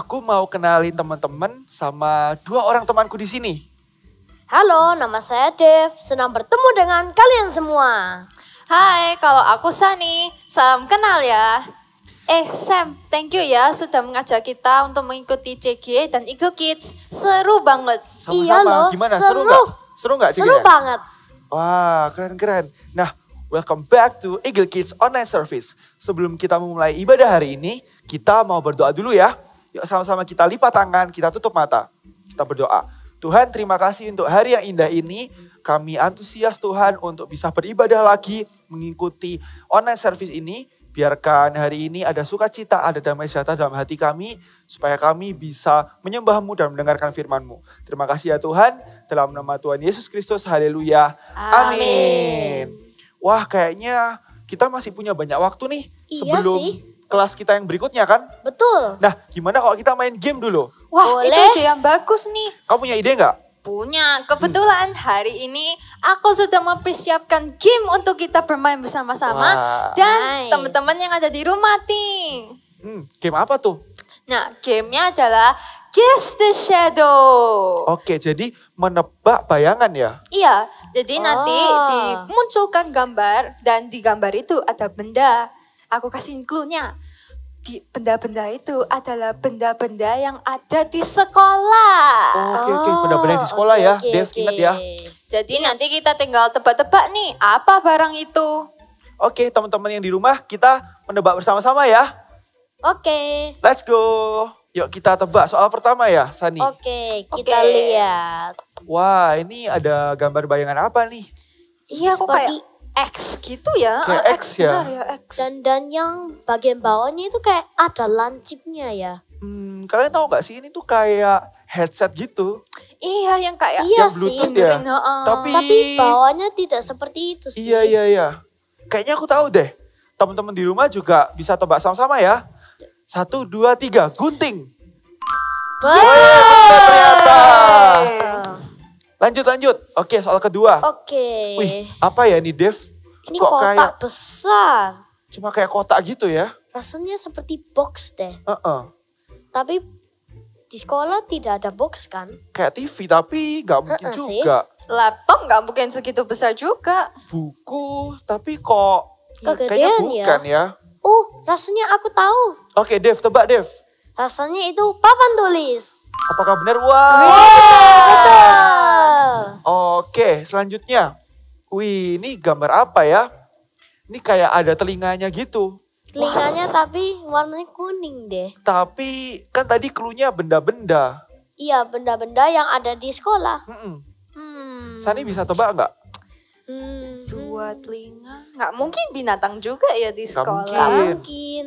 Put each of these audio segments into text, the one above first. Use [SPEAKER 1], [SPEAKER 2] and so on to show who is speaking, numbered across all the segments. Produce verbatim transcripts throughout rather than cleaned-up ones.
[SPEAKER 1] Aku mau kenalin teman-teman sama dua orang temanku di sini.
[SPEAKER 2] Halo, nama saya Dev. Senang bertemu dengan kalian semua.
[SPEAKER 3] Hai, kalau aku Sani. Salam kenal ya. Eh Sam, thank you ya sudah mengajak kita untuk mengikuti C G dan Eagle Kids. Seru banget.
[SPEAKER 1] Sama-sama.
[SPEAKER 2] Iya loh,
[SPEAKER 1] Gimana?
[SPEAKER 2] seru.
[SPEAKER 1] Seru nggak? Seru nggak
[SPEAKER 2] Seru
[SPEAKER 1] jadinya?
[SPEAKER 2] banget.
[SPEAKER 1] Wah, keren-keren. Nah, welcome back to Eagle Kids Online Service. Sebelum kita memulai ibadah hari ini, kita mau berdoa dulu ya. Yuk sama-sama kita lipat tangan, kita tutup mata. Kita berdoa. Tuhan, terima kasih untuk hari yang indah ini. Kami antusias Tuhan untuk bisa beribadah lagi, mengikuti online service ini. Biarkan hari ini ada sukacita, ada damai sejahtera dalam hati kami, supaya kami bisa menyembah-Mu dan mendengarkan firman-Mu. Terima kasih ya Tuhan, dalam nama Tuhan Yesus Kristus, haleluya. Amin. Wah, kayaknya kita masih punya banyak waktu nih
[SPEAKER 2] Iya
[SPEAKER 1] sebelum
[SPEAKER 2] sih.
[SPEAKER 1] kelas kita yang berikutnya kan?
[SPEAKER 2] Betul.
[SPEAKER 1] Nah, gimana kalau kita main game dulu?
[SPEAKER 3] Wah,
[SPEAKER 2] Boleh.
[SPEAKER 3] itu ide yang bagus nih.
[SPEAKER 1] Kamu punya ide nggak?
[SPEAKER 3] Punya, kebetulan hari ini aku sudah mempersiapkan game untuk kita bermain bersama-sama.
[SPEAKER 1] Wah.
[SPEAKER 3] Dan
[SPEAKER 2] Nice.
[SPEAKER 3] teman-teman yang ada di rumah nih.
[SPEAKER 1] Hmm, game apa tuh?
[SPEAKER 3] Nah, gamenya adalah Guess the Shadow.
[SPEAKER 1] Oke, jadi menebak bayangan ya?
[SPEAKER 3] Iya, jadi nanti
[SPEAKER 2] Oh.
[SPEAKER 3] dimunculkan gambar dan di gambar itu ada benda. Aku kasih clue-nya. Di benda-benda itu adalah benda-benda yang ada di sekolah.
[SPEAKER 1] Oke, oke,
[SPEAKER 2] Oh,
[SPEAKER 1] benda-benda di sekolah
[SPEAKER 2] oke,
[SPEAKER 1] ya.
[SPEAKER 2] oke,
[SPEAKER 1] Dev,
[SPEAKER 2] oke.
[SPEAKER 1] ingat ya.
[SPEAKER 3] Jadi nanti kita tinggal tebak-tebak nih, apa barang itu?
[SPEAKER 1] Oke, teman-teman yang di rumah, kita menebak bersama-sama ya.
[SPEAKER 2] Oke.
[SPEAKER 1] Let's go. Yuk kita tebak soal pertama ya, Sani.
[SPEAKER 2] Oke, kita
[SPEAKER 3] Oke.
[SPEAKER 2] lihat.
[SPEAKER 1] Wah, ini ada gambar bayangan apa nih?
[SPEAKER 3] Iya, kok
[SPEAKER 2] Seperti
[SPEAKER 3] kayak X gitu ya.
[SPEAKER 1] Kayak
[SPEAKER 3] Ah,
[SPEAKER 1] X ya?
[SPEAKER 3] Benar ya, X.
[SPEAKER 2] Dan dan yang bagian bawahnya itu kayak ada lancipnya ya.
[SPEAKER 1] Hmm, kalian tahu gak sih ini tuh kayak headset gitu.
[SPEAKER 3] Iya, yang kayak
[SPEAKER 2] Iya
[SPEAKER 1] yang
[SPEAKER 2] sih.
[SPEAKER 1] Bluetooth ya.
[SPEAKER 3] dengerin, heeh.
[SPEAKER 1] Tapi,
[SPEAKER 2] Tapi bawahnya tidak seperti itu sih.
[SPEAKER 1] iya, iya, iya. Kayaknya aku tahu deh. Teman-teman di rumah juga bisa tebak sama-sama ya. Satu, dua, tiga, gunting.
[SPEAKER 2] Wah.
[SPEAKER 1] Wih, benar ternyata.
[SPEAKER 2] Ah.
[SPEAKER 1] Lanjut, lanjut. Oke, soal kedua.
[SPEAKER 2] Oke.
[SPEAKER 1] Wih, apa ya ini, Dev?
[SPEAKER 2] Ini
[SPEAKER 1] Kok
[SPEAKER 2] kotak
[SPEAKER 1] kayak
[SPEAKER 2] besar.
[SPEAKER 1] cuma kayak kotak gitu ya?
[SPEAKER 2] Rasanya seperti box deh.
[SPEAKER 1] Heeh.
[SPEAKER 2] Tapi di sekolah tidak ada box kan?
[SPEAKER 1] Kayak T V, tapi nggak mungkin
[SPEAKER 2] Heeh sih.
[SPEAKER 1] juga.
[SPEAKER 3] Laptop nggak mungkin segitu besar juga.
[SPEAKER 1] Buku, tapi kok kayaknya
[SPEAKER 2] Kegedean ya.
[SPEAKER 1] bukan ya.
[SPEAKER 2] Oh, rasanya aku tahu.
[SPEAKER 1] Oke, Dev, tebak Dev.
[SPEAKER 2] Rasanya itu papan tulis.
[SPEAKER 1] Apakah benar? Wah.
[SPEAKER 2] Betul.
[SPEAKER 1] Oke, selanjutnya. Wih, ini gambar apa ya? Ini kayak ada telinganya gitu.
[SPEAKER 2] Telinganya tapi warnanya kuning deh.
[SPEAKER 1] Tapi kan tadi clue-nya benda-benda.
[SPEAKER 2] Iya, benda-benda yang ada di sekolah.
[SPEAKER 1] Mm-mm.
[SPEAKER 3] Hmm.
[SPEAKER 1] Sani bisa tebak nggak?
[SPEAKER 2] Hmm.
[SPEAKER 3] Dua telinga. Nggak mungkin binatang juga ya di
[SPEAKER 1] Nggak
[SPEAKER 3] sekolah.
[SPEAKER 2] Gak
[SPEAKER 1] mungkin.
[SPEAKER 2] mungkin.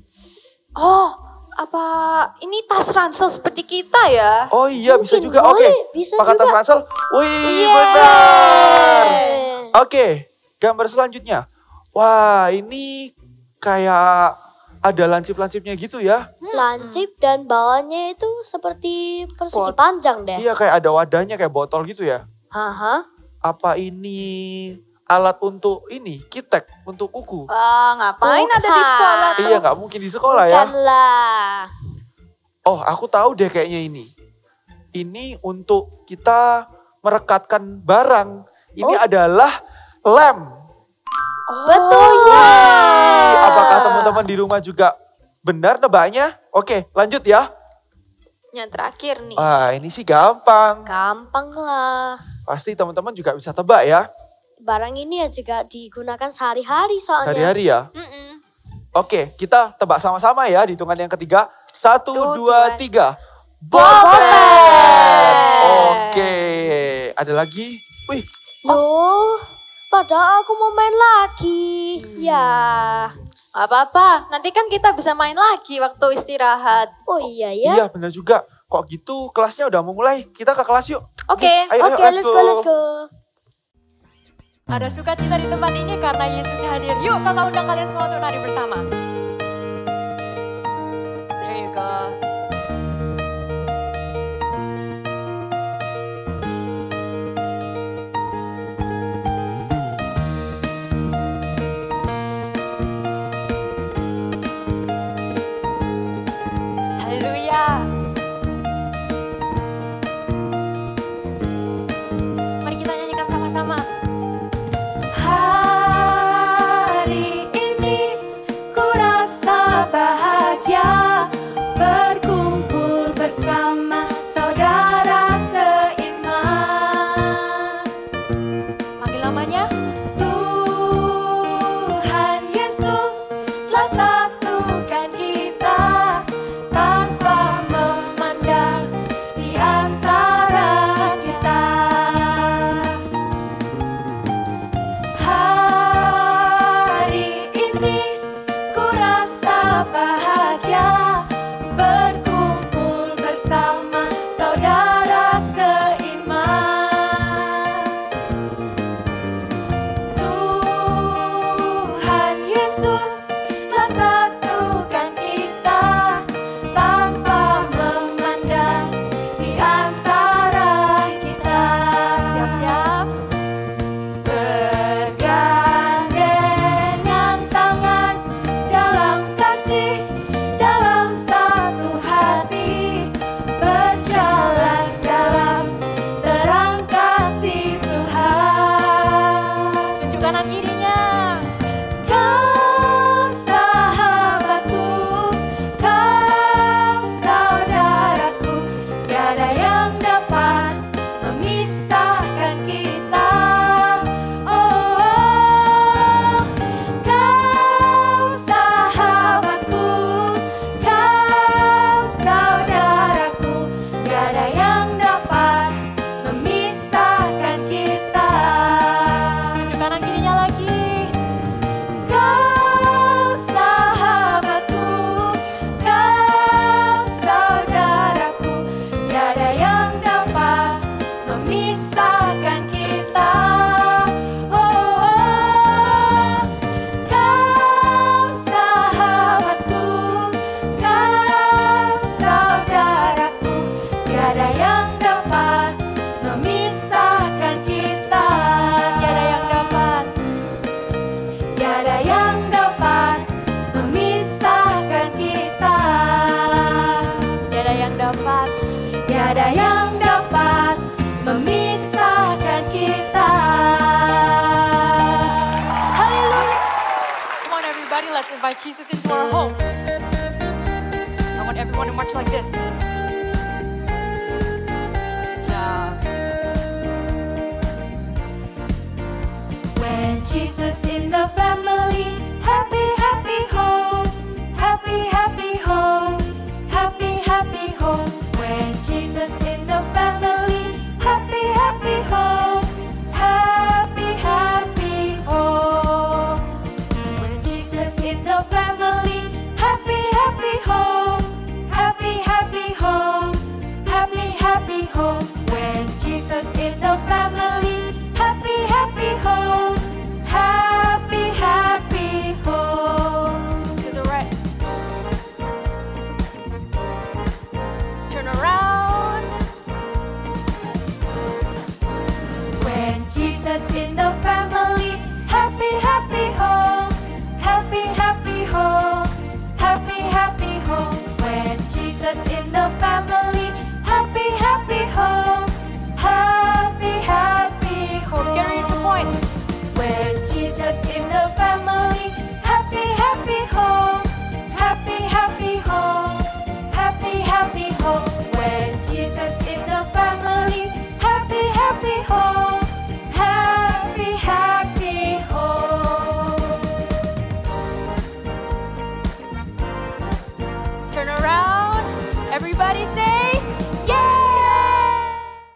[SPEAKER 3] Oh, apa ini tas ransel seperti kita ya?
[SPEAKER 1] Oh iya, bisa
[SPEAKER 2] Mungkin,
[SPEAKER 1] juga. Oke,
[SPEAKER 2] boleh, bisa
[SPEAKER 1] pakai tas
[SPEAKER 2] juga.
[SPEAKER 1] ransel. Wih,
[SPEAKER 3] Yeay.
[SPEAKER 1] benar.
[SPEAKER 2] Eh,
[SPEAKER 1] Oke, gambar selanjutnya. Wah, ini kayak ada lancip-lancipnya gitu ya.
[SPEAKER 2] Lancip dan bawahnya itu seperti persegi
[SPEAKER 3] Pot.
[SPEAKER 2] panjang deh.
[SPEAKER 1] Iya, kayak ada wadahnya kayak botol gitu ya.
[SPEAKER 2] Haha.
[SPEAKER 1] Apa ini alat untuk ini, kitek, untuk kuku?
[SPEAKER 3] Wah, ngapain ada di
[SPEAKER 2] Bukan.
[SPEAKER 3] sekolah tuh?
[SPEAKER 1] Iya, nggak mungkin di sekolah ya.
[SPEAKER 2] Bukanlah.
[SPEAKER 1] Oh, aku tahu deh kayaknya ini. Ini untuk kita merekatkan barang. Ini
[SPEAKER 2] Oh.
[SPEAKER 1] adalah lem.
[SPEAKER 2] Betul ya.
[SPEAKER 1] Wih, apakah teman-teman di rumah juga benar nebaknya? Oke, lanjut ya.
[SPEAKER 3] Yang terakhir nih.
[SPEAKER 1] Wah, ini sih gampang.
[SPEAKER 2] Gampang lah.
[SPEAKER 1] Pasti teman-teman juga bisa tebak ya.
[SPEAKER 2] Barang ini ya juga digunakan sehari-hari soalnya.
[SPEAKER 1] Hari-hari ya.
[SPEAKER 3] Mm-mm.
[SPEAKER 1] Oke, kita tebak sama-sama ya di hitungan yang ketiga. Satu,
[SPEAKER 3] Satu,
[SPEAKER 1] dua,
[SPEAKER 3] dua,
[SPEAKER 1] tiga.
[SPEAKER 3] Bolpen.
[SPEAKER 1] Oke, ada lagi. Wih,
[SPEAKER 2] Loh, padahal aku mau main lagi. Ya.
[SPEAKER 3] Gak apa-apa, nanti kan kita bisa main lagi waktu istirahat.
[SPEAKER 2] Oh iya ya.
[SPEAKER 1] iya benar juga. Kok gitu kelasnya udah mau mulai. Kita ke kelas yuk.
[SPEAKER 3] Oke.
[SPEAKER 1] Ayo,
[SPEAKER 2] Oke,
[SPEAKER 1] ayo, let's
[SPEAKER 2] let's
[SPEAKER 1] go.
[SPEAKER 2] go, let's go.
[SPEAKER 4] Ada sukacita di tempat ini karena Yesus hadir. Yuk kakak undang kalian semua untuk nari bersama. There you go. Haleluya. ada yang dapat memisahkan kita. Haleluya. Come on everybody, let's invite Jesus into our homes. I want everyone to march like this. Good job. When Jesus in the family, happy, happy home. Happy, happy home. Happy, happy home. When Jesus in the family, happy, happy home. Happy, happy home. When Jesus in the family, happy, happy home. Happy, happy home. Happy, happy home. When Jesus in the family, happy, happy home. Happy, happy home. To the right. Turn around. When Jesus in the family, happy, happy home. Happy, happy home. Happy, happy home. When Jesus in the family, happy, happy home. Happy, happy home. Get ready to point. When Jesus in the family, happy, happy home. Happy, happy home. Happy, happy home. When Jesus in the family, happy, happy home. Happy, happy home. Turn around. Everybody say, yeah!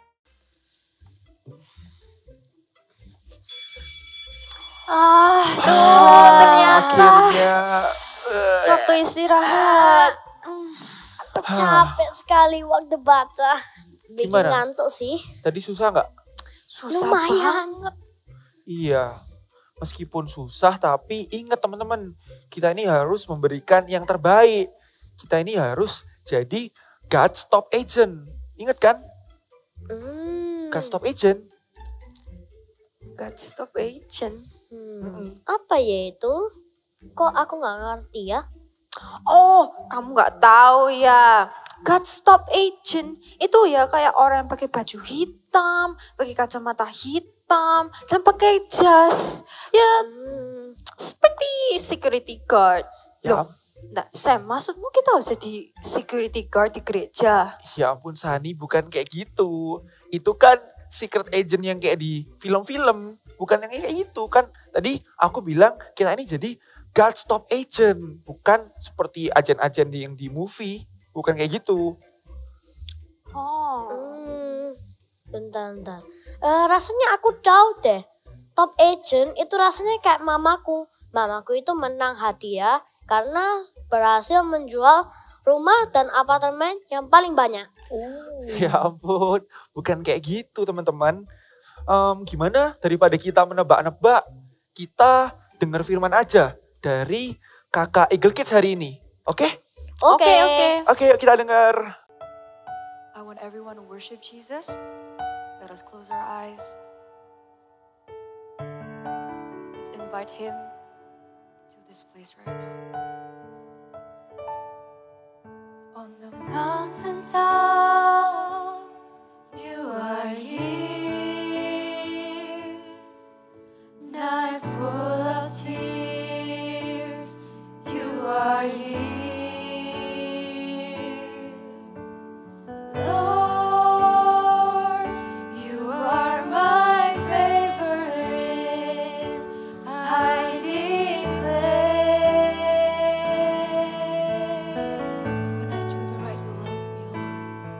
[SPEAKER 3] Ah, tuh
[SPEAKER 1] Ah,
[SPEAKER 3] ternyata
[SPEAKER 1] akhirnya. eh,
[SPEAKER 3] waktu istirahat.
[SPEAKER 2] Aku capek sekali waktu baca. Bikin
[SPEAKER 1] Gimana?
[SPEAKER 2] ngantuk sih.
[SPEAKER 1] Tadi susah nggak?
[SPEAKER 3] Susah
[SPEAKER 2] Lumayan.
[SPEAKER 3] banget.
[SPEAKER 1] Iya. Meskipun susah tapi ingat teman-teman. Kita ini harus memberikan yang terbaik. Kita ini harus jadi God's top agent. Ingat kan?
[SPEAKER 2] Hmm.
[SPEAKER 1] God's top agent.
[SPEAKER 3] God stop agent.
[SPEAKER 2] Hmm.
[SPEAKER 1] Mm-mm.
[SPEAKER 2] Apa ya itu? Kok aku nggak ngerti ya?
[SPEAKER 3] Oh, kamu nggak tahu ya. God stop agent itu ya kayak orang yang pakai baju hitam, pakai kacamata hitam, dan pakai jas. Ya
[SPEAKER 2] Hmm.
[SPEAKER 3] seperti security guard.
[SPEAKER 1] Ya,
[SPEAKER 3] Loh, nah, Sam, maksudmu kita harus jadi security guard di gereja?
[SPEAKER 1] ya ampun Sani, bukan kayak gitu. Itu kan secret agent yang kayak di film-film. Bukan yang kayak gitu kan. Tadi aku bilang kita ini jadi God's top agent. Bukan seperti agen-agen di- yang di movie. Bukan kayak gitu.
[SPEAKER 3] Oh,
[SPEAKER 2] Hmm. Bentar, bentar. Eh, rasanya aku tahu deh. Top agent itu rasanya kayak mamaku. Mamaku itu menang hadiah karena berhasil menjual rumah dan apartemen yang paling banyak.
[SPEAKER 1] Ya ampun, bukan kayak gitu teman-teman. Em, gimana daripada kita menebak-nebak, kita dengar firman aja dari kakak Eagle Kids hari ini. Oke?
[SPEAKER 2] Oke,
[SPEAKER 3] oke, oke.
[SPEAKER 1] Oke, yuk kita dengar.
[SPEAKER 4] I want everyone to worship Jesus. Let us close our eyes. Let's invite him to this place right now. On the mountaintop, you are here. Night full of tears, you are here. Lord, you are my favorite hiding place. When I do the right, you love me, Lord.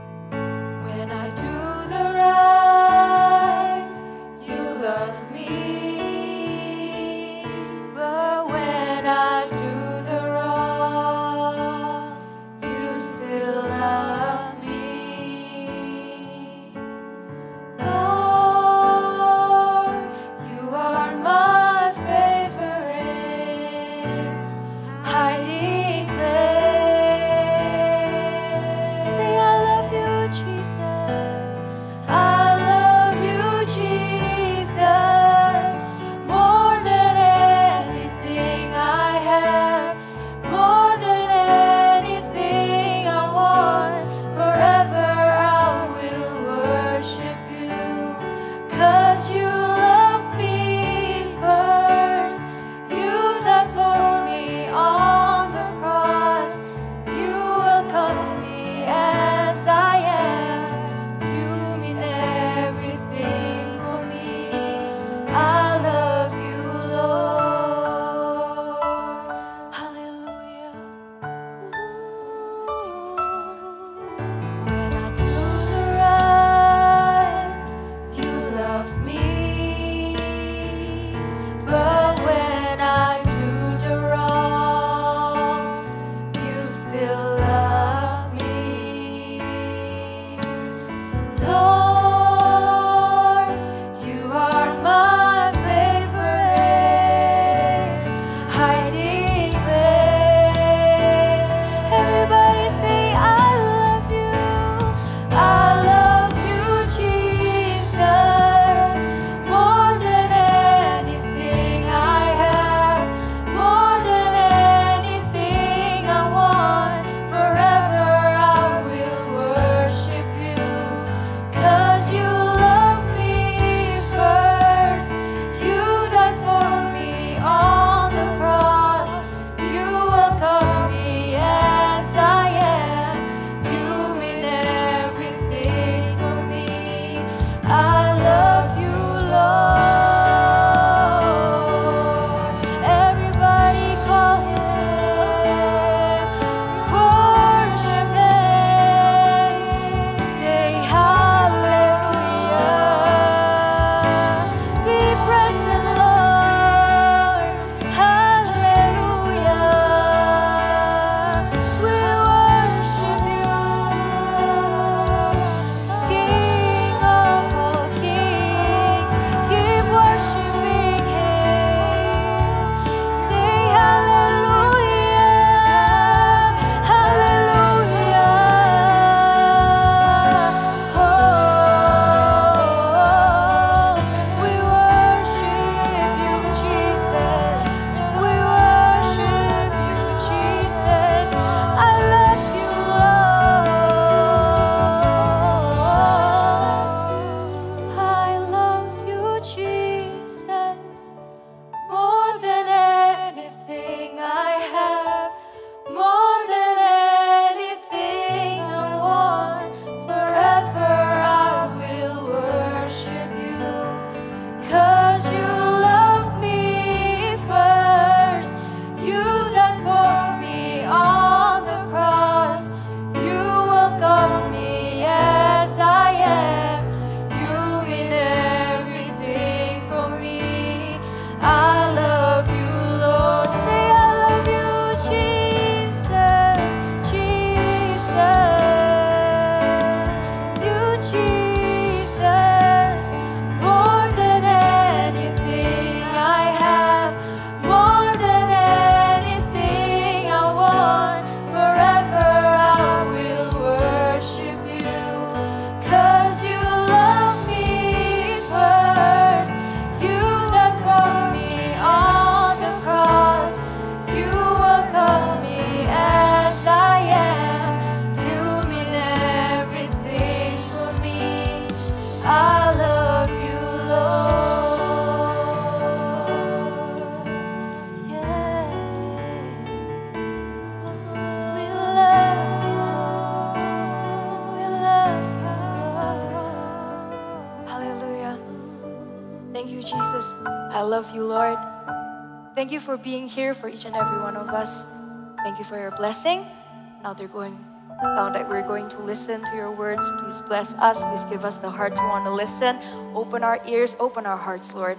[SPEAKER 4] I love you, Lord. Thank you for being here for each and every one of us. Thank you for your blessing. Now they're going, now that we're going to listen to your words, please bless us. Please give us the heart to want to listen. Open our ears, open our hearts, Lord.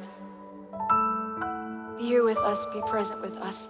[SPEAKER 4] Be here with us, be present with us.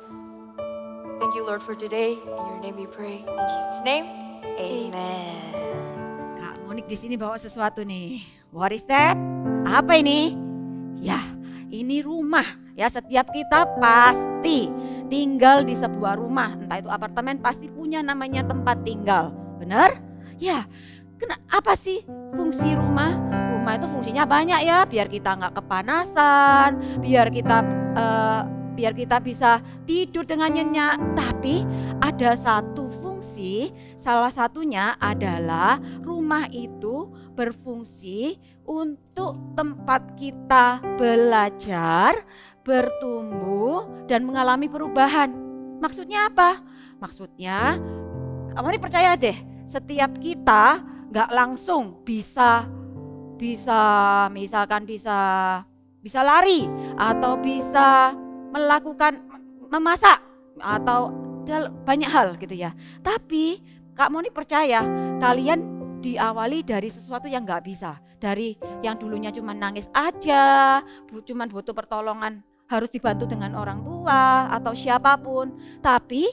[SPEAKER 4] Thank you, Lord, for today. In your name we pray. In Jesus' name, amen.
[SPEAKER 5] Kak Monik di sini bawa sesuatu nih. What is that? Apa ini? Ya, ini rumah. Ya, setiap kita pasti tinggal di sebuah rumah. Entah itu apartemen, pasti punya namanya tempat tinggal. Benar? Ya, kena, apa sih fungsi rumah? Rumah itu fungsinya banyak ya. Biar kita nggak kepanasan, biar kita uh, biar kita bisa tidur dengan nyenyak. Tapi ada satu fungsi, salah satunya adalah rumah itu berfungsi untuk tempat kita belajar, bertumbuh, dan mengalami perubahan. Maksudnya apa? Maksudnya, kamu ini percaya deh, setiap kita nggak langsung bisa, bisa misalkan bisa, bisa lari atau bisa melakukan memasak atau banyak hal gitu ya. Tapi Kak Moni percaya kalian diawali dari sesuatu yang nggak bisa, dari yang dulunya cuma nangis aja, cuma butuh pertolongan, harus dibantu dengan orang tua atau siapapun. Tapi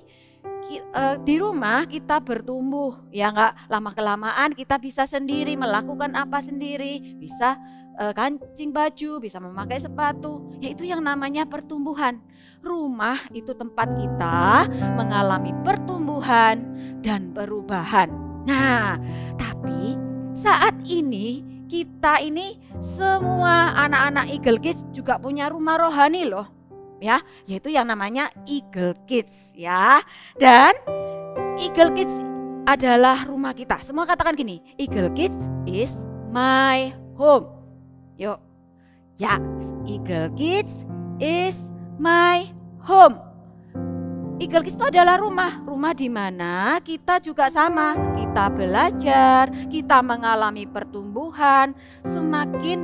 [SPEAKER 5] di rumah kita bertumbuh, ya nggak, lama kelamaan kita bisa sendiri melakukan apa sendiri, bisa kancing baju, bisa memakai sepatu, yaitu yang namanya pertumbuhan. Rumah itu tempat kita mengalami pertumbuhan dan perubahan. Nah, tapi saat ini kita ini semua anak-anak Eagle Kids juga punya rumah rohani loh, ya, yaitu yang namanya Eagle Kids, ya. Dan Eagle Kids adalah rumah kita. Semua katakan gini, Eagle Kids is my home. Yuk, ya, Eagle Kids is my home. Eagle Kids itu adalah rumah, rumah di mana kita juga sama, kita belajar, kita mengalami pertumbuhan, semakin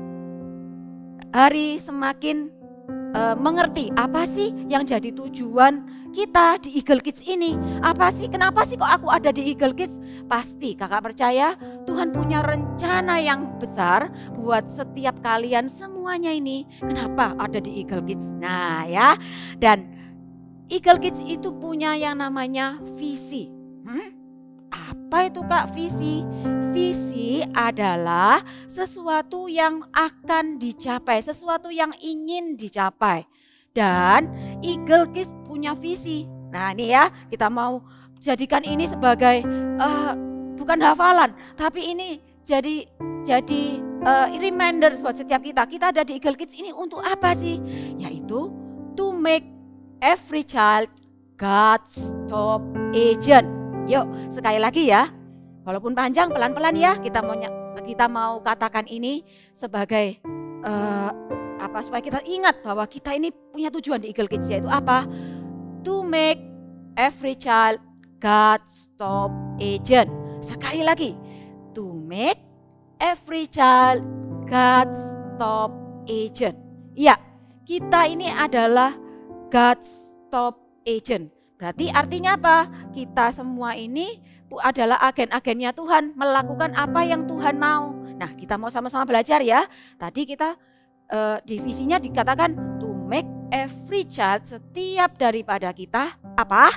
[SPEAKER 5] hari semakin uh, mengerti apa sih yang jadi tujuan kita di Eagle Kids ini. Apa sih, kenapa sih kok aku ada di Eagle Kids? Pasti kakak percaya Tuhan punya rencana yang besar buat setiap kalian semuanya ini. Kenapa ada di Eagle Kids? Nah ya, dan Eagle Kids itu punya yang namanya visi. Hmm? Apa itu Kak visi? Visi adalah sesuatu yang akan dicapai, sesuatu yang ingin dicapai. Dan Eagle Kids punya visi. Nah ini ya, kita mau jadikan ini sebagai uh, bukan hafalan, tapi ini jadi jadi uh, reminder buat setiap kita. Kita ada di Eagle Kids ini untuk apa sih? Yaitu to make every child God's top agent. Yuk sekali lagi ya, walaupun panjang pelan-pelan ya, kita mau kita mau katakan ini sebagai uh, apa supaya kita ingat bahwa kita ini punya tujuan di Eagle Kids, yaitu apa? To make every child God's top agent. Sekali lagi, to make every child God's top agent. Ya, kita ini adalah God's top agent. Berarti artinya apa? Kita semua ini adalah agen-agennya Tuhan, melakukan apa yang Tuhan mau. Nah, kita mau sama-sama belajar ya. Tadi kita uh, divisinya dikatakan to make every child, setiap daripada kita apa?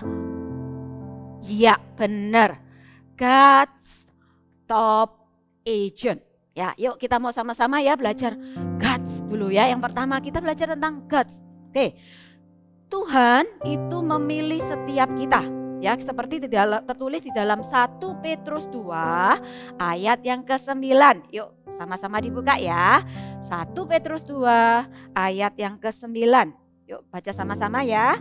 [SPEAKER 5] Ya, benar. God's top agent. Ya, yuk kita mau sama-sama ya belajar God's dulu ya. Yang pertama kita belajar tentang God's. Oke. Tuhan itu memilih setiap kita, ya, seperti tertulis di dalam satu Petrus dua ayat yang kesembilan. Yuk sama-sama dibuka ya. satu Petrus dua ayat yang kesembilan. Yuk baca sama-sama ya.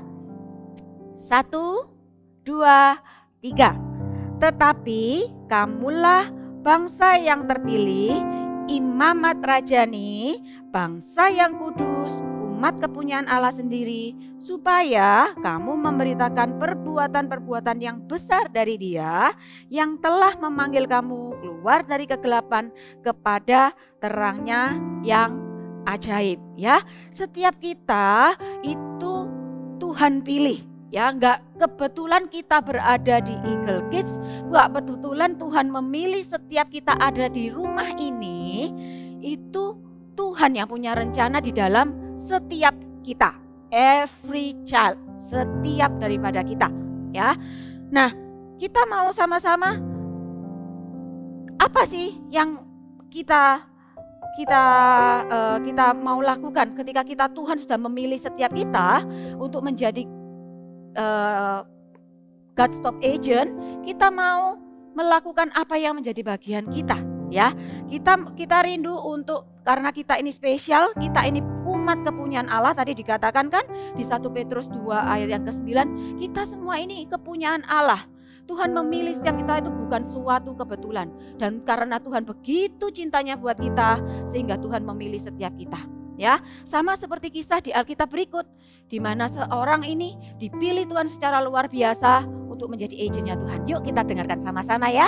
[SPEAKER 5] satu, dua, tiga. Tetapi kamulah bangsa yang terpilih, imamat rajani, bangsa yang kudus, umat kepunyaan Allah sendiri, supaya kamu memberitakan perbuatan-perbuatan yang besar dari Dia yang telah memanggil kamu keluar dari kegelapan kepada terangnya yang ajaib ya. Setiap kita itu Tuhan pilih ya, nggak kebetulan kita berada di Eagle Kids, nggak kebetulan Tuhan memilih setiap kita ada di rumah ini. Itu Tuhan yang punya rencana di dalam setiap kita, every child, setiap daripada kita ya. Nah, kita mau sama-sama apa sih yang kita kita uh, kita mau lakukan ketika kita Tuhan sudah memilih setiap kita untuk menjadi uh, God Stop Agent. Kita mau melakukan apa yang menjadi bagian kita ya. Kita kita rindu untuk, karena kita ini spesial, kita ini umat kepunyaan Allah. Tadi dikatakan kan di satu Petrus dua ayat yang kesembilan, kita semua ini kepunyaan Allah. Tuhan memilih setiap kita itu bukan suatu kebetulan. Dan karena Tuhan begitu cintanya buat kita, sehingga Tuhan memilih setiap kita. Ya, sama seperti kisah di Alkitab berikut, di mana seorang ini dipilih Tuhan secara luar biasa untuk menjadi agennya Tuhan. Yuk kita dengarkan sama-sama ya.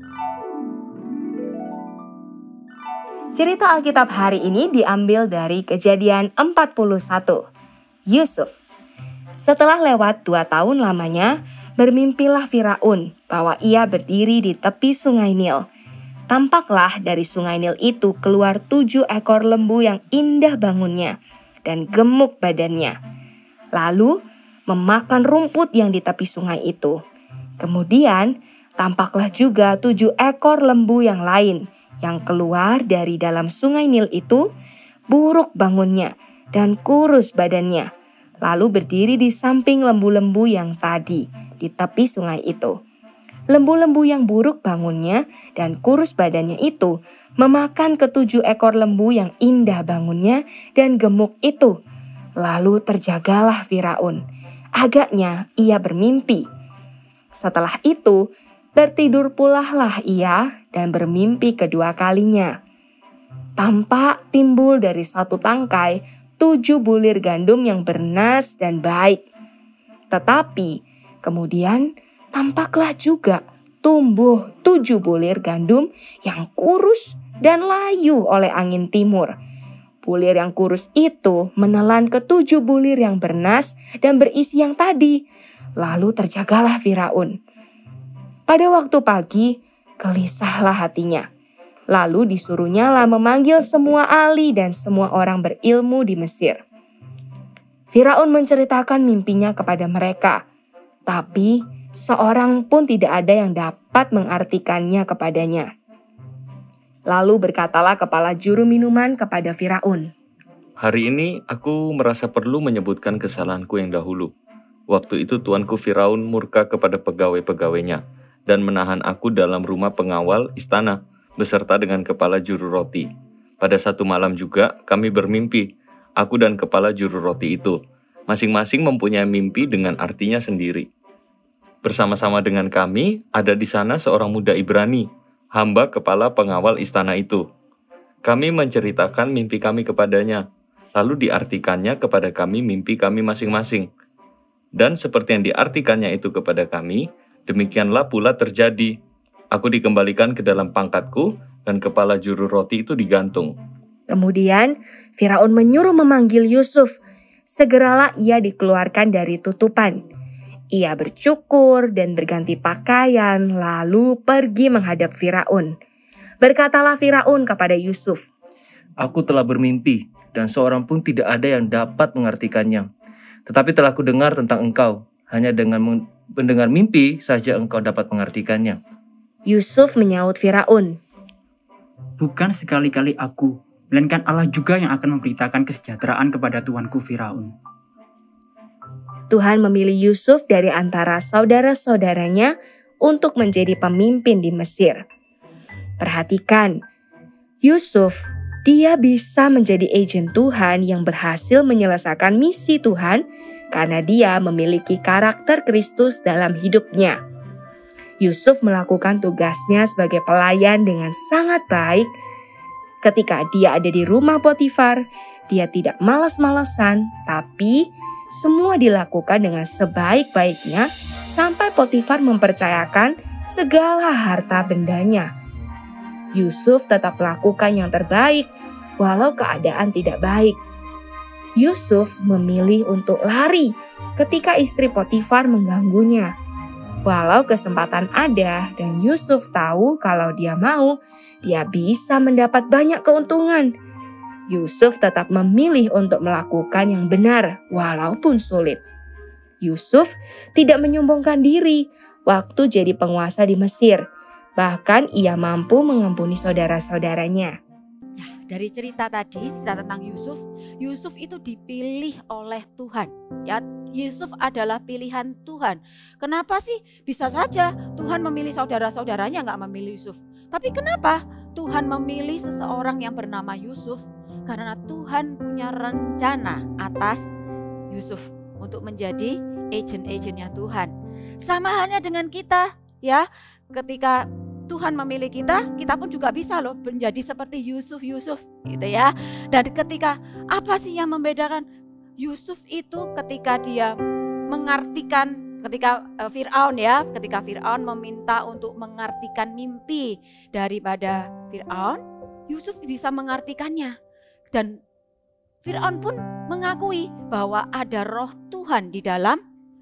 [SPEAKER 6] Cerita Alkitab hari ini diambil dari Kejadian empat puluh satu. Yusuf. Setelah lewat dua tahun lamanya, bermimpilah Firaun bahwa ia berdiri di tepi sungai Nil. Tampaklah dari sungai Nil itu keluar tujuh ekor lembu yang indah bangunnya dan gemuk badannya. Lalu memakan rumput yang di tepi sungai itu. Kemudian tampaklah juga tujuh ekor lembu yang lain yang keluar dari dalam sungai Nil itu, buruk bangunnya dan kurus badannya. Lalu berdiri di samping lembu-lembu yang tadi di tepi sungai itu. Lembu-lembu yang buruk bangunnya dan kurus badannya itu memakan ketujuh ekor lembu yang indah bangunnya dan gemuk itu. Lalu terjagalah Firaun. Agaknya ia bermimpi. Setelah itu tertidur pula lah ia dan bermimpi kedua kalinya. Tampak timbul dari satu tangkai tujuh bulir gandum yang bernas dan baik. Tetapi kemudian tampaklah juga tumbuh tujuh bulir gandum yang kurus dan layu oleh angin timur. Bulir yang kurus itu menelan ketujuh bulir yang bernas dan berisi yang tadi. Lalu terjagalah Firaun. Pada waktu pagi, gelisahlah hatinya. Lalu disuruhnya lah memanggil semua ahli dan semua orang berilmu di Mesir. Firaun menceritakan mimpinya kepada mereka. Tapi seorang pun tidak ada yang dapat mengartikannya kepadanya. Lalu berkatalah kepala juru minuman kepada Firaun.
[SPEAKER 7] Hari ini aku merasa perlu menyebutkan kesalahanku yang dahulu. Waktu itu tuanku Firaun murka kepada pegawai-pegawainya dan menahan aku dalam rumah pengawal istana beserta dengan kepala juru roti. Pada satu malam juga kami bermimpi, aku dan kepala juru roti itu. Masing-masing mempunyai mimpi dengan artinya sendiri. Bersama-sama dengan kami ada di sana seorang muda Ibrani, hamba kepala pengawal istana itu. Kami menceritakan mimpi kami kepadanya, lalu diartikannya kepada kami mimpi kami masing-masing. Dan seperti yang diartikannya itu kepada kami, demikianlah pula terjadi. Aku dikembalikan ke dalam pangkatku dan kepala juru roti itu digantung.
[SPEAKER 6] Kemudian Firaun menyuruh memanggil Yusuf. Segeralah ia dikeluarkan dari tutupan. Ia bercukur dan berganti pakaian lalu pergi menghadap Firaun. Berkatalah Firaun kepada Yusuf,
[SPEAKER 8] Aku telah bermimpi dan seorang pun tidak ada yang dapat mengartikannya. Tetapi telah kudengar tentang engkau. Hanya dengan mendengar mimpi saja engkau dapat mengartikannya.
[SPEAKER 6] Yusuf menyaut Firaun,
[SPEAKER 9] Bukan sekali-kali aku, melainkan Allah juga yang akan memberitakan kesejahteraan kepada tuanku Firaun.
[SPEAKER 6] Tuhan memilih Yusuf dari antara saudara-saudaranya untuk menjadi pemimpin di Mesir. Perhatikan, Yusuf, dia bisa menjadi agen Tuhan yang berhasil menyelesaikan misi Tuhan karena dia memiliki karakter Kristus dalam hidupnya. Yusuf melakukan tugasnya sebagai pelayan dengan sangat baik. Ketika dia ada di rumah Potifar, dia tidak malas-malesan, tapi semua dilakukan dengan sebaik-baiknya sampai Potifar mempercayakan segala harta bendanya. Yusuf tetap melakukan yang terbaik walau keadaan tidak baik. Yusuf memilih untuk lari ketika istri Potifar mengganggunya. Walau kesempatan ada dan Yusuf tahu kalau dia mau, dia bisa mendapat banyak keuntungan. Yusuf tetap memilih untuk melakukan yang benar walaupun sulit. Yusuf tidak menyombongkan diri waktu jadi penguasa di Mesir. Bahkan ia mampu mengampuni saudara-saudaranya.
[SPEAKER 5] Nah, dari cerita tadi, cerita tentang Yusuf, Yusuf itu dipilih oleh Tuhan. Ya, Yusuf adalah pilihan Tuhan. Kenapa sih? Bisa saja Tuhan memilih saudara-saudaranya, nggak memilih Yusuf. Tapi kenapa Tuhan memilih seseorang yang bernama Yusuf? Karena Tuhan punya rencana atas Yusuf untuk menjadi agent-agentnya Tuhan. Sama halnya dengan kita, ya. Ketika Tuhan memilih kita, kita pun juga bisa loh menjadi seperti Yusuf-Yusuf, gitu ya. Dan ketika apa sih yang membedakan? Yusuf itu ketika dia mengartikan, ketika uh, Fir'aun ya, ketika Fir'aun meminta untuk mengartikan mimpi daripada Fir'aun, Yusuf bisa mengartikannya. Dan Fir'aun pun mengakui bahwa ada roh Tuhan di dalam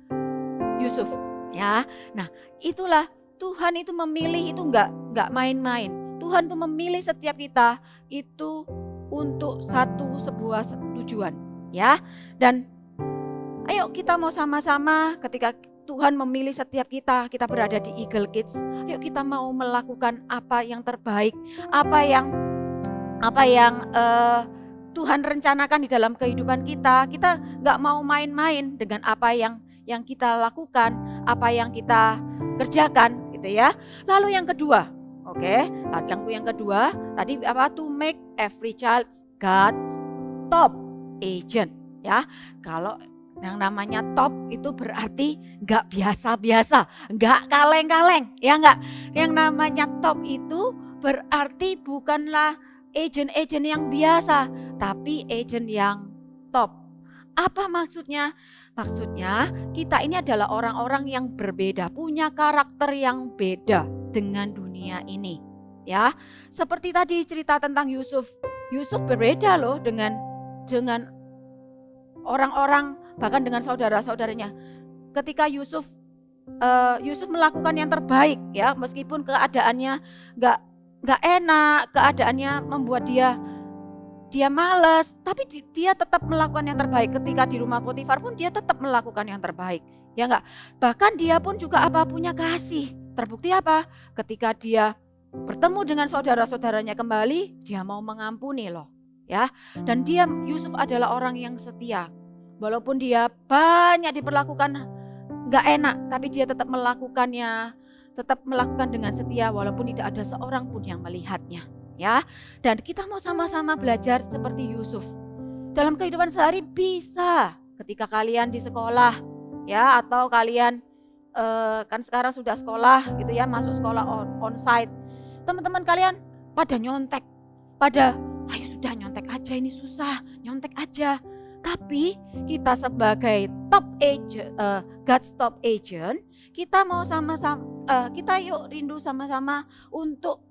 [SPEAKER 5] Yusuf. Ya, nah itulah Tuhan itu memilih itu enggak enggak main-main. Tuhan itu memilih setiap kita itu untuk satu sebuah tujuan. Ya, dan ayo kita mau sama-sama ketika Tuhan memilih setiap kita, kita berada di Eagle Kids. Ayo kita mau melakukan apa yang terbaik, apa yang apa yang uh, Tuhan rencanakan di dalam kehidupan kita. Kita nggak mau main-main dengan apa yang yang kita lakukan, apa yang kita kerjakan, gitu ya. Lalu yang kedua, oke, okay, yang kedua tadi apa? To make every child God's top agent, ya. Kalau yang namanya top itu berarti nggak biasa-biasa, nggak kaleng-kaleng, ya nggak. Yang namanya top itu berarti bukanlah agent-agent yang biasa, tapi agent yang top. Apa maksudnya? Maksudnya kita ini adalah orang-orang yang berbeda, punya karakter yang beda dengan dunia ini, ya. Seperti tadi cerita tentang Yusuf, Yusuf berbeda loh dengan dengan orang-orang, bahkan dengan saudara-saudaranya. Ketika Yusuf uh, Yusuf melakukan yang terbaik, ya, meskipun keadaannya nggak nggak enak, keadaannya membuat dia dia malas, tapi dia tetap melakukan yang terbaik. Ketika di rumah Potifar pun dia tetap melakukan yang terbaik, ya enggak. Bahkan dia pun juga apa punya kasih. Terbukti apa? Ketika dia bertemu dengan saudara-saudaranya kembali, dia mau mengampuni loh. Ya, dan dia Yusuf adalah orang yang setia. Walaupun dia banyak diperlakukan nggak enak, tapi dia tetap melakukannya, tetap melakukan dengan setia walaupun tidak ada seorang pun yang melihatnya. Ya, dan kita mau sama-sama belajar seperti Yusuf. Dalam kehidupan sehari bisa ketika kalian di sekolah, ya, atau kalian eh, kan sekarang sudah sekolah gitu ya, masuk sekolah on, on site. Teman-teman kalian pada nyontek, pada ayo sudah nyontek aja, ini susah, nyontek aja. Tapi kita sebagai top agent, uh, God's top agent, kita mau sama-sama, uh, kita yuk rindu sama-sama untuk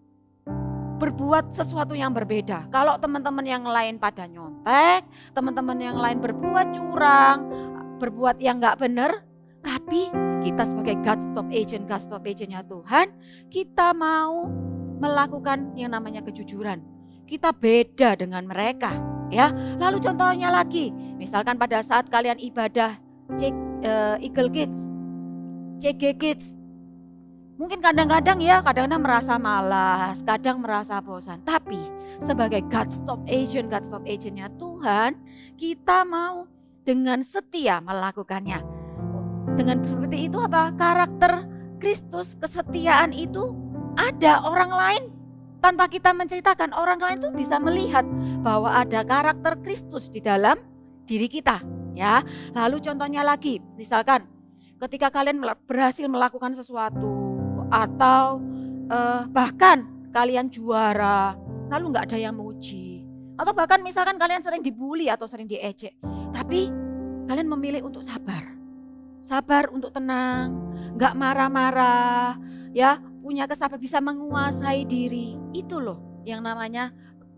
[SPEAKER 5] berbuat sesuatu yang berbeda. Kalau teman-teman yang lain pada nyontek, teman-teman yang lain berbuat curang, berbuat yang nggak benar, tapi kita sebagai God's top agent, God's top agentnya Tuhan, kita mau melakukan yang namanya kejujuran. Kita beda dengan mereka, ya. Lalu contohnya lagi, misalkan pada saat kalian ibadah C, uh, Eagle Kids, C G Kids, mungkin kadang-kadang ya, kadang-kadang merasa malas, kadang merasa bosan. Tapi sebagai God's top agent, God's top agentnya Tuhan, kita mau dengan setia melakukannya. Dengan seperti itu apa? Karakter Kristus, kesetiaan itu ada. Orang lain tanpa kita menceritakan, orang lain itu bisa melihat bahwa ada karakter Kristus di dalam diri kita, ya. Lalu contohnya lagi, misalkan ketika kalian berhasil melakukan sesuatu atau eh, bahkan kalian juara, lalu nggak ada yang memuji, atau bahkan misalkan kalian sering dibully atau sering diejek, tapi kalian memilih untuk sabar, sabar untuk tenang, nggak marah-marah, ya. Punya kesabaran, bisa menguasai diri. Itu loh yang namanya good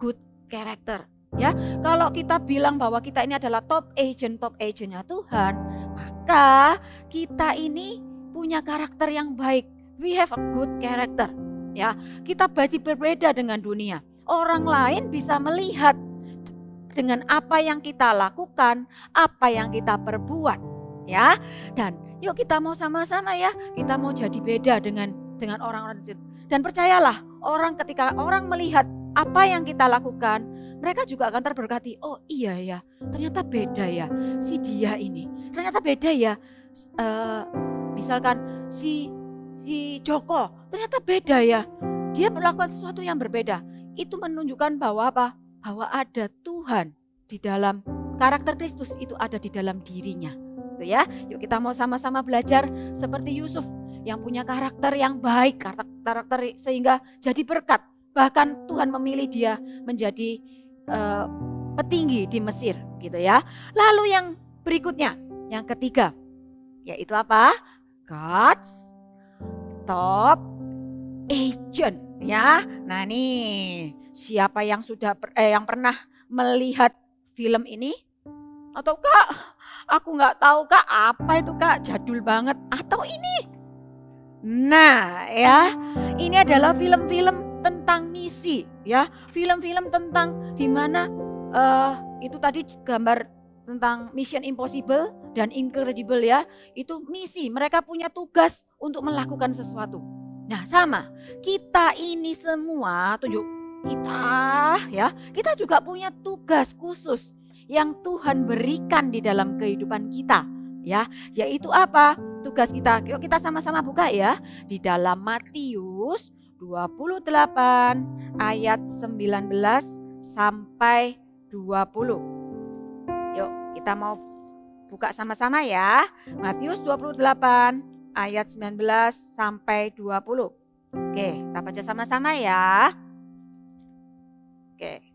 [SPEAKER 5] character. Ya, kalau kita bilang bahwa kita ini adalah top agent, top agentnya Tuhan, maka kita ini punya karakter yang baik. We have a good character. Ya, kita pasti berbeda dengan dunia. Orang lain bisa melihat dengan apa yang kita lakukan, apa yang kita perbuat, ya. Dan yuk kita mau sama-sama ya, kita mau jadi beda dengan dengan orang-orang. Dan percayalah, orang ketika orang melihat apa yang kita lakukan, mereka juga akan terberkati. Oh iya ya, ternyata beda ya si dia ini. Ternyata beda ya, uh, misalkan si si Joko, ternyata beda ya. Dia melakukan sesuatu yang berbeda. Itu menunjukkan bahwa apa? Bahwa ada Tuhan di dalam karakter Kristus, itu ada di dalam dirinya. Gitu ya. Yuk kita mau sama-sama belajar seperti Yusuf yang punya karakter yang baik, karakter, karakter sehingga jadi berkat. Bahkan Tuhan memilih dia menjadi uh, petinggi di Mesir, gitu ya. Lalu yang berikutnya, yang ketiga, yaitu apa? God's top agent, ya. Nah nih, siapa yang sudah eh, yang pernah melihat film ini? Atau Kak, aku nggak tahu Kak, apa itu Kak? Jadul banget. Atau ini? Nah, ya, ini adalah film-film tentang misi, ya. Film-film tentang di mana uh, itu tadi gambar tentang Mission Impossible dan Incredible, ya. Itu misi, mereka punya tugas untuk melakukan sesuatu. Nah, sama, kita ini semua, tunjuk kita, ya, kita juga punya tugas khusus yang Tuhan berikan di dalam kehidupan kita, ya, yaitu apa? Tugas kita. Yuk kita sama-sama buka ya di dalam Matius dua puluh delapan ayat sembilan belas sampai dua puluh. Yuk kita mau buka sama-sama ya. Matius dua puluh delapan ayat sembilan belas sampai dua puluh. Oke, kita baca sama-sama ya. Oke.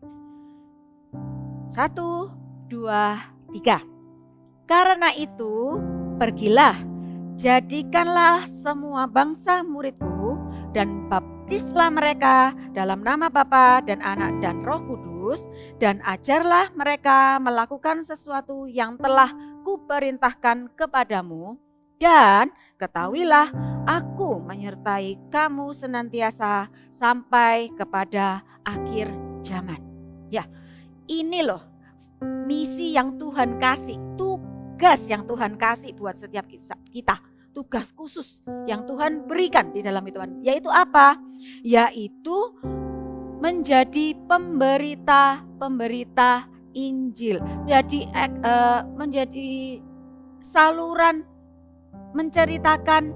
[SPEAKER 5] Satu, dua, tiga. Karena itu, pergilah, jadikanlah semua bangsa muridku dan baptislah mereka dalam nama Bapa dan Anak dan Roh Kudus, dan ajarlah mereka melakukan sesuatu yang telah kuperintahkan kepadamu, dan ketahuilah aku menyertai kamu senantiasa sampai kepada akhir zaman. Ya, ini loh misi yang Tuhan kasih, tugas yang Tuhan kasih buat setiap kita. Tugas khusus yang Tuhan berikan di dalam hidupan, yaitu apa? Yaitu menjadi pemberita-pemberita Injil. Jadi uh, menjadi saluran menceritakan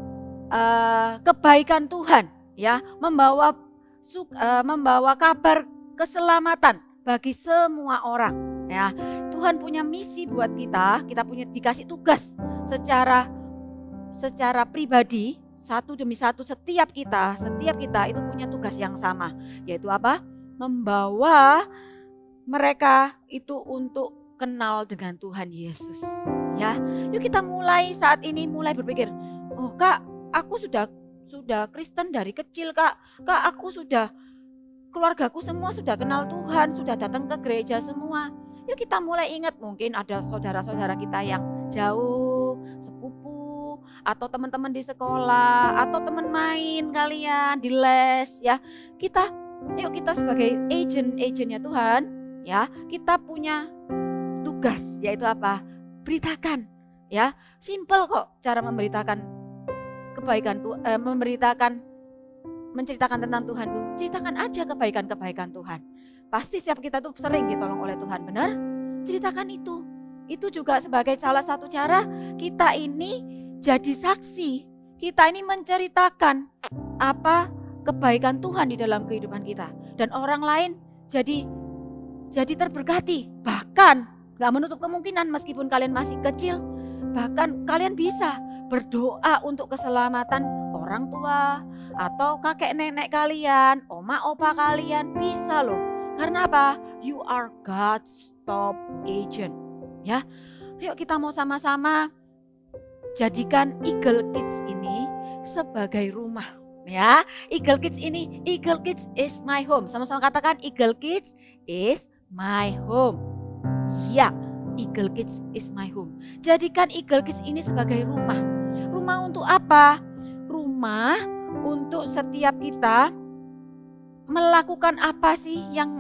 [SPEAKER 5] uh, kebaikan Tuhan, ya, membawa uh, membawa kabar keselamatan bagi semua orang, ya. Tuhan punya misi buat kita, kita punya dikasih tugas secara secara pribadi, satu demi satu, setiap kita, setiap kita itu punya tugas yang sama, yaitu apa? Membawa mereka itu untuk kenal dengan Tuhan Yesus, ya. Yuk kita mulai saat ini mulai berpikir, oh Kak, aku sudah sudah Kristen dari kecil Kak, Kak aku sudah, keluargaku semua sudah kenal Tuhan, sudah datang ke gereja semua. Yuk kita mulai ingat, mungkin ada saudara-saudara kita yang jauh, sepupu, atau teman-teman di sekolah, atau teman main kalian di les, ya. Kita, yuk kita sebagai agent-agentnya Tuhan, ya, kita punya tugas, yaitu apa? Beritakan, ya. Simple kok cara memberitakan kebaikan Tuhan, eh, memberitakan, menceritakan tentang Tuhan tuh. Ceritakan aja kebaikan-kebaikan Tuhan. Pasti setiap kita tuh sering ditolong oleh Tuhan, benar? Ceritakan itu. Itu juga sebagai salah satu cara kita ini jadi saksi. Kita ini menceritakan apa kebaikan Tuhan di dalam kehidupan kita. Dan orang lain jadi jadi terberkati. Bahkan gak menutup kemungkinan meskipun kalian masih kecil, bahkan kalian bisa berdoa untuk keselamatan orang tua atau kakek nenek kalian, oma opa kalian, bisa loh. Karena apa? You are God's top agent. Ya, yuk kita mau sama-sama jadikan Eagle Kids ini sebagai rumah, ya. Eagle Kids ini, Eagle Kids is my home. Sama-sama katakan Eagle Kids is my home. Ya, Eagle Kids is my home. Jadikan Eagle Kids ini sebagai rumah. Rumah untuk apa? Rumah untuk setiap kita melakukan apa sih yang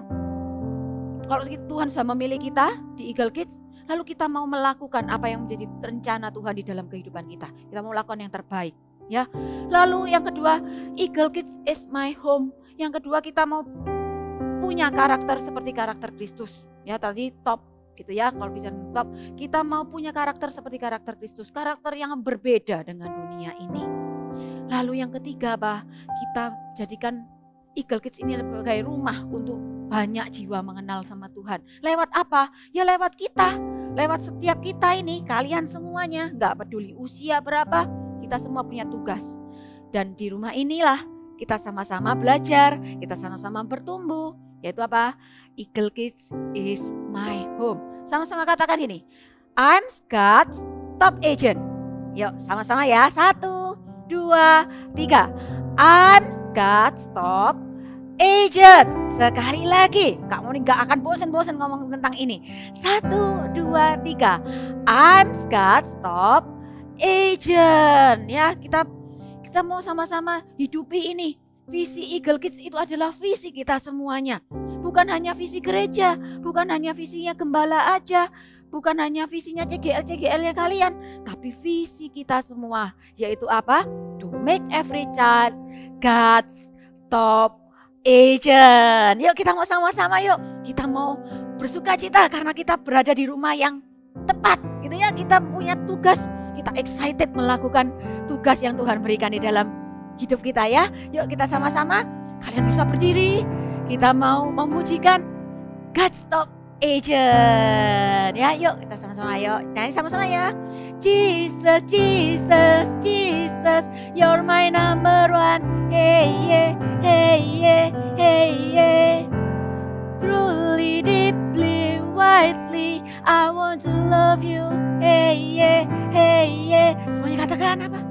[SPEAKER 5] kalau Tuhan sudah memilih kita di Eagle Kids, lalu kita mau melakukan apa yang menjadi rencana Tuhan di dalam kehidupan kita. Kita mau melakukan yang terbaik, ya. Lalu yang kedua, Eagle Kids is my home. Yang kedua, kita mau punya karakter seperti karakter Kristus. Ya, tadi top gitu ya, kalau bicara top, kita mau punya karakter seperti karakter Kristus, karakter yang berbeda dengan dunia ini. Lalu yang ketiga, bah, kita jadikan Eagle Kids ini sebagai rumah untuk banyak jiwa mengenal sama Tuhan. Lewat apa? Ya lewat kita. Lewat setiap kita ini, kalian semuanya, gak peduli usia berapa, kita semua punya tugas. Dan di rumah inilah kita sama-sama belajar, kita sama-sama bertumbuh. Yaitu apa? Eagle Kids is my home. Sama-sama katakan ini, I'm God's top agent. Yuk sama-sama ya, satu, dua, tiga. I'm God's top agent. Sekali lagi, kamu gak akan bosan-bosan ngomong tentang ini. Satu, dua, tiga. I'm God's top agent. Ya, kita kita mau sama-sama hidupi ini. Visi Eagle Kids itu adalah visi kita semuanya. Bukan hanya visi gereja, bukan hanya visinya gembala aja, bukan hanya visinya C G L C G L-nya kalian, tapi visi kita semua, yaitu apa? To make every child God's top agent. Yuk kita mau sama-sama yuk. Kita mau bersuka cita karena kita berada di rumah yang tepat. Gitu ya, kita punya tugas. Kita excited melakukan tugas yang Tuhan berikan di dalam hidup kita ya. Yuk kita sama-sama. Kalian bisa berdiri. Kita mau memujikan God's top agent. Ya, yuk kita sama-sama yuk. Nyanyi sama-sama ya. Jesus, Jesus, Jesus, you're my number one. Hey yeah, hey yeah, hey yeah. Truly, deeply, widely, I want to love you. Hey yeah, hey yeah. Semuanya katakan apa?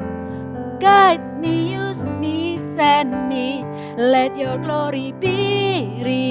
[SPEAKER 5] Guide me, use me, send me. Let your glory be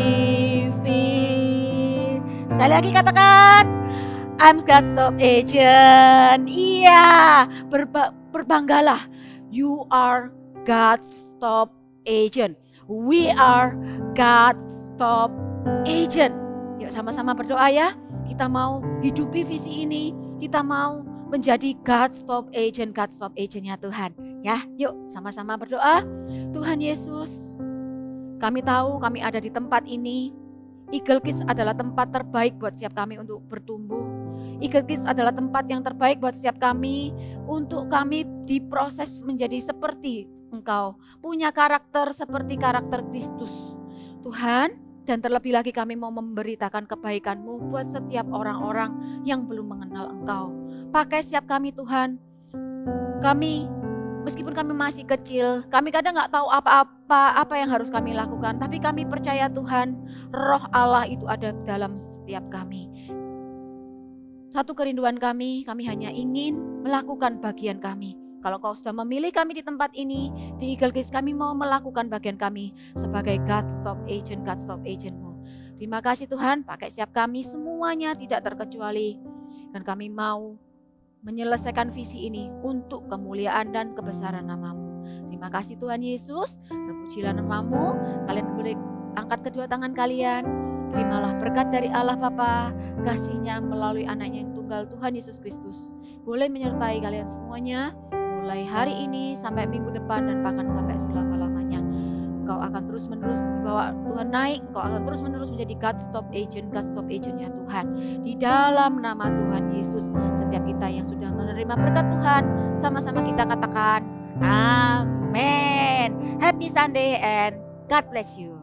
[SPEAKER 5] revealed. Sekali lagi katakan, I'm God's top agent. Iya, berba berbanggalah. You are God's top agent. We are God's top agent. Yuk sama-sama berdoa ya. Kita mau hidupi visi ini. Kita mau menjadi God's top agent, God's top agentnya Tuhan. Ya, yuk sama-sama berdoa. Tuhan Yesus, kami tahu kami ada di tempat ini. Eagle Kids adalah tempat terbaik buat setiap kami untuk bertumbuh. Eagle Kids adalah tempat yang terbaik buat setiap kami untuk kami diproses menjadi seperti Engkau. Punya karakter seperti karakter Kristus. Tuhan, dan terlebih lagi kami mau memberitakan kebaikan-Mu buat setiap orang-orang yang belum mengenal Engkau. Pakai setiap kami Tuhan. Kami meskipun kami masih kecil, kami kadang gak tahu apa-apa apa yang harus kami lakukan. Tapi kami percaya Tuhan, Roh Allah itu ada dalam setiap kami. Satu kerinduan kami, kami hanya ingin melakukan bagian kami. Kalau Kau sudah memilih kami di tempat ini, di Eagle Kids, kami mau melakukan bagian kami sebagai God's top agent, God's top agent-Mu. Terima kasih Tuhan, pakai setiap kami semuanya tidak terkecuali. Dan kami mau menyelesaikan visi ini untuk kemuliaan dan kebesaran nama-Mu. Terima kasih Tuhan Yesus, terpujilah nama-Mu. Kalian boleh angkat kedua tangan kalian. Terimalah berkat dari Allah Bapa, kasih-Nya melalui anaknya yang tunggal Tuhan Yesus Kristus. Boleh menyertai kalian semuanya, mulai hari ini sampai minggu depan dan bahkan sampai selama-lamanya. Engkau akan terus menerus dibawa Tuhan naik, Engkau akan terus menerus menjadi God's top agent, God's top agentnya Tuhan. Di dalam nama Tuhan Yesus, setiap kita yang sudah menerima berkat Tuhan, sama-sama kita katakan, Amen. Happy Sunday and God bless you.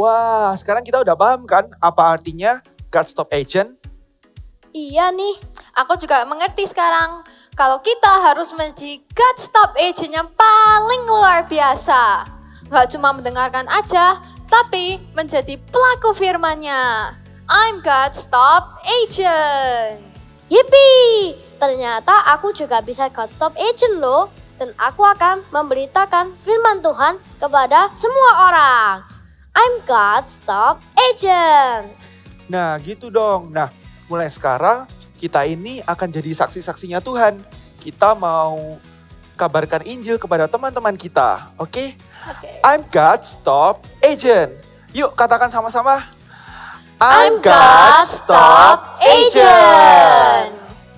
[SPEAKER 1] Wah, sekarang kita udah paham kan apa artinya God Stop Agent?
[SPEAKER 2] Iya nih.
[SPEAKER 3] Aku juga mengerti sekarang kalau kita harus menjadi God Stop Agent yang paling luar biasa. Gak cuma mendengarkan aja, tapi menjadi pelaku firman-Nya. I'm God Stop Agent.
[SPEAKER 2] Yippee! Ternyata aku juga bisa God Stop Agent loh. Dan aku akan memberitakan firman Tuhan kepada semua orang. I'm God Stop Agent.
[SPEAKER 1] Nah gitu dong. Nah mulai sekarang kita ini akan jadi saksi-saksinya Tuhan. Kita mau kabarkan Injil kepada teman-teman kita. Oke?
[SPEAKER 2] Oke.
[SPEAKER 1] I'm God Stop Agent. Yuk katakan sama-sama.
[SPEAKER 3] I'm God Stop Agent.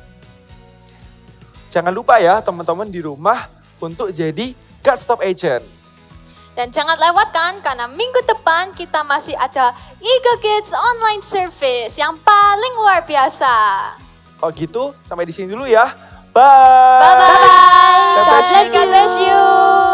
[SPEAKER 1] Jangan lupa ya teman-teman di rumah untuk jadi God Stop Agent.
[SPEAKER 3] Dan jangan lewatkan karena minggu depan kita masih ada Eagle Kids Online Service yang paling luar biasa.
[SPEAKER 1] Kalau gitu sampai di sini dulu ya. Bye.
[SPEAKER 3] Bye-bye.
[SPEAKER 1] God bless you.
[SPEAKER 3] God bless you.